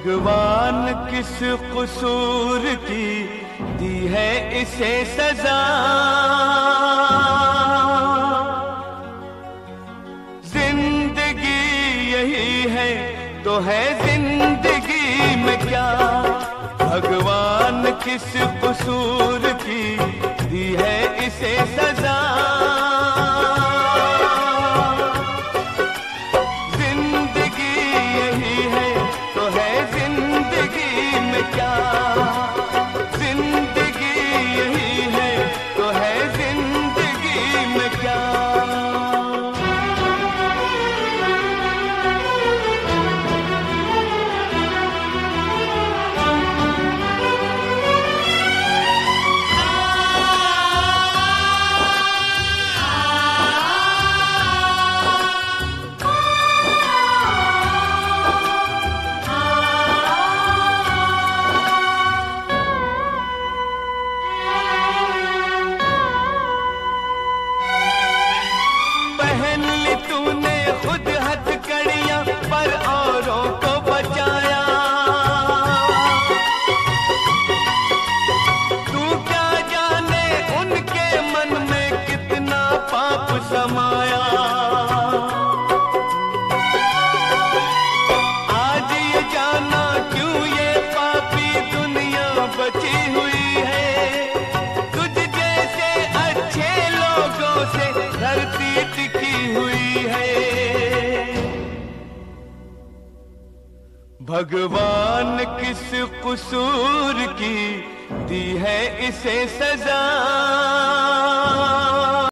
भगवान किस कसूर की दी है इसे सजा। जिंदगी यही है तो है जिंदगी में क्या, भगवान किस कसूर की दी है इसे सजा। तूने खुद हथकड़ियां पर औरों को बचाया, तू क्या जाने उनके मन में कितना पाप समाया। आज ये जाना क्यों ये पापी दुनिया बची हुई है, तुझ जैसे अच्छे लोगों से धरती टिकी हुई है। भगवान किस कसूर की दी है इसे सजा।